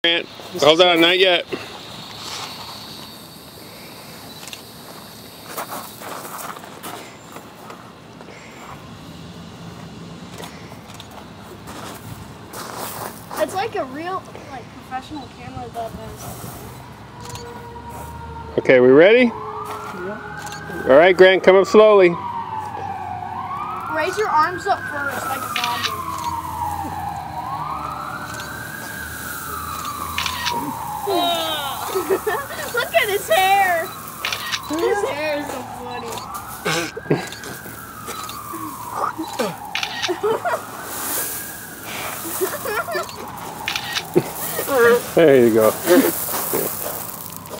Grant, hold on, not yet. It's like a real, professional camera that has. Okay, we ready? Yeah. All right, Grant, come up slowly. Raise your arms up first, like a zombie. Look at his hair. His hair is so funny. There you go.